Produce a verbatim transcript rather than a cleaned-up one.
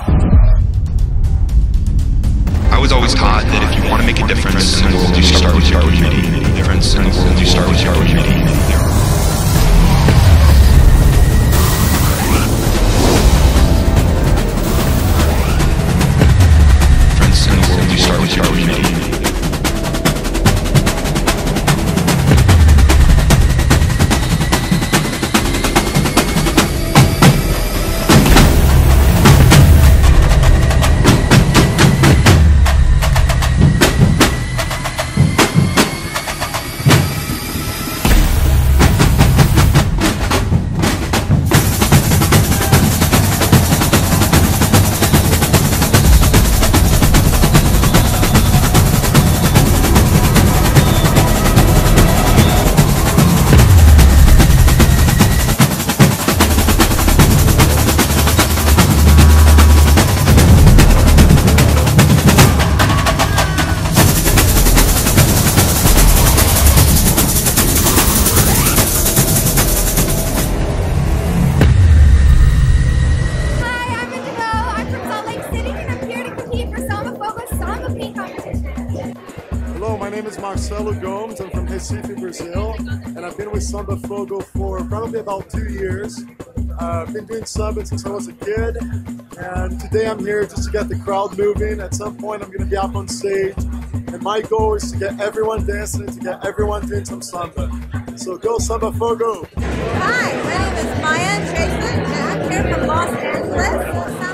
I was always taught that if you want to make a difference in the world, you start with your community. Difference in the world, you start with your community. Difference in the world, you start with your community. Hello, my name is Marcelo Gomes. I'm from Recife, Brazil, and I've been with Samba Fogo for probably about two years. Uh, I've been doing samba since I was a kid, and today I'm here just to get the crowd moving. At some point I'm going to be up on stage, and my goal is to get everyone dancing and to get everyone doing some samba. So go Samba Fogo! Hi, my name is Maya Jason, and I'm here from Los Angeles.